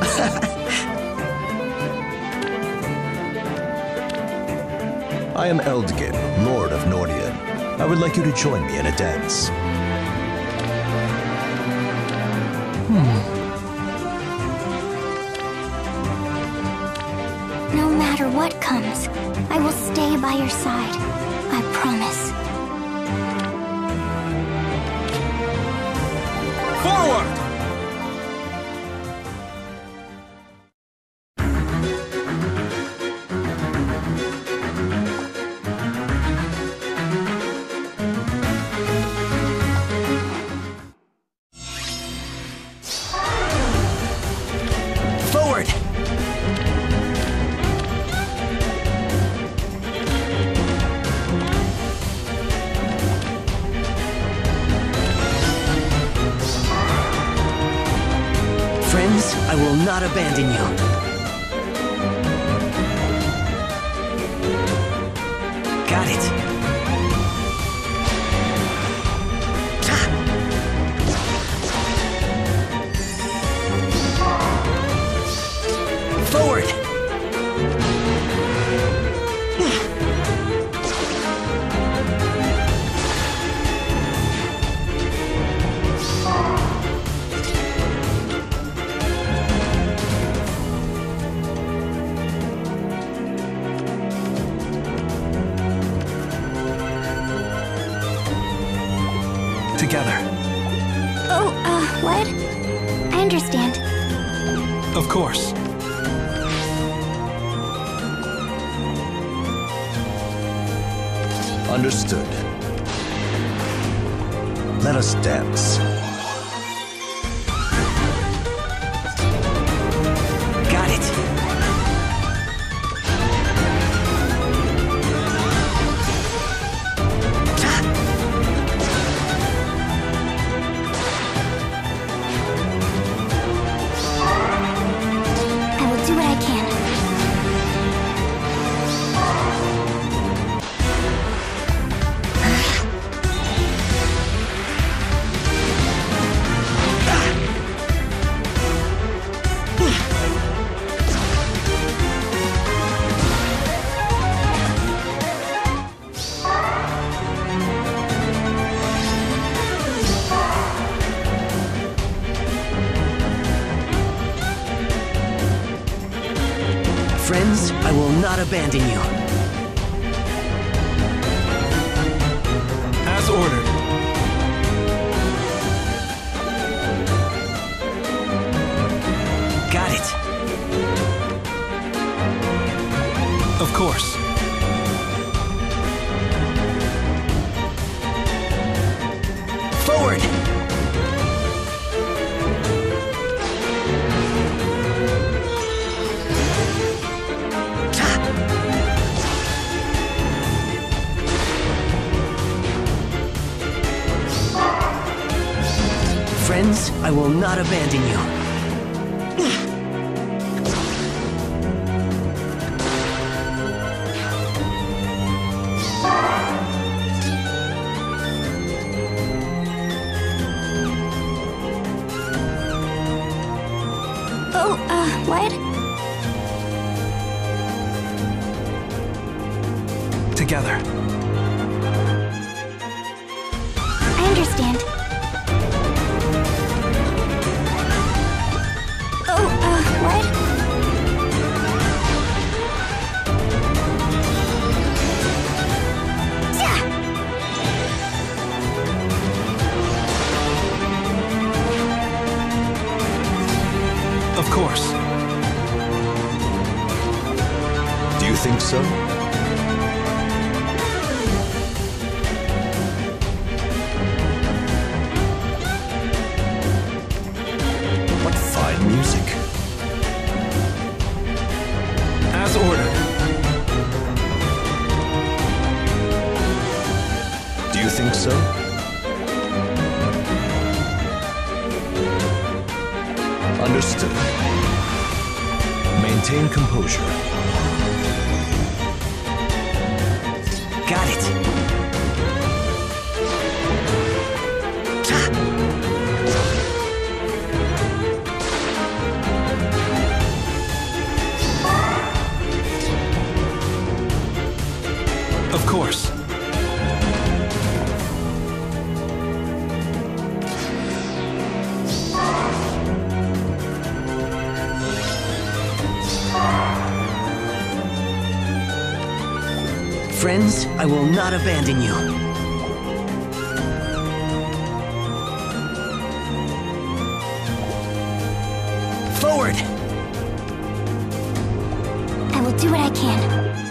I am Eldgin, Lord of Nordion. I would like you to join me in a dance. No matter what comes, I will stay by your side. I promise. Forward! Forward! Friends, I will not abandon you. Got it. Forward! Together. Oh, what? I understand. Of course. Understood. Let us dance. Got it. I will do what I can. Friends, I will not abandon you. As ordered. Got it. Of course. Forward! Friends, I will not abandon you. Oh, what? Together. I understand. Oh, what? Yeah! Of course. Do you think so? What fine music. As ordered. Do you think so? Understood. Maintain composure. Got it. Friends, I will not abandon you. Forward! I will do what I can.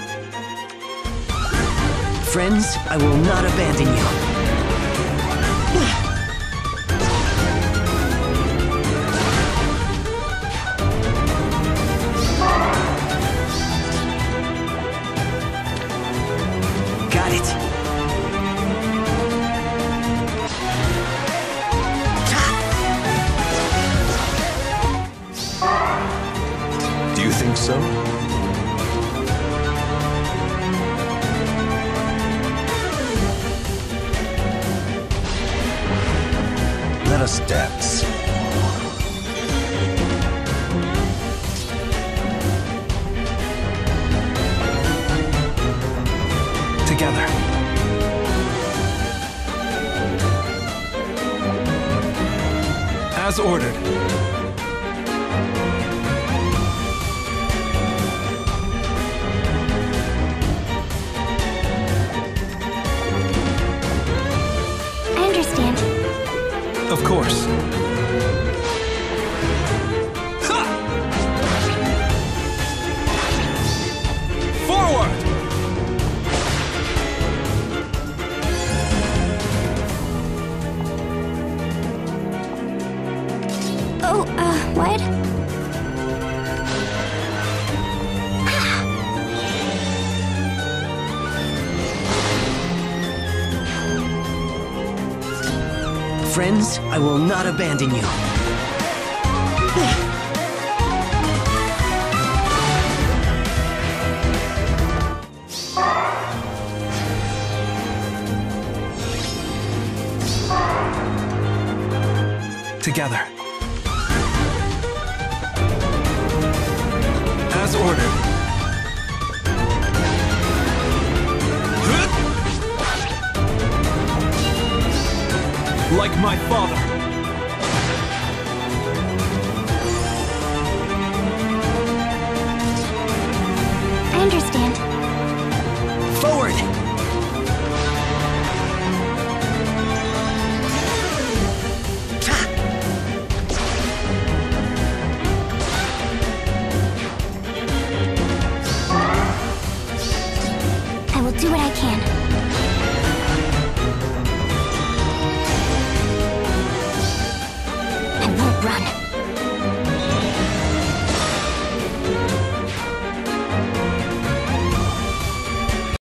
Friends, I will not abandon you. Got it. Do you think so? Let us dance. Together. As ordered. I understand. Of course. Ha! Forward! Oh, what? Friends, I will not abandon you. Together. As ordered. Like my father. I understand. Forward! I will do what I can.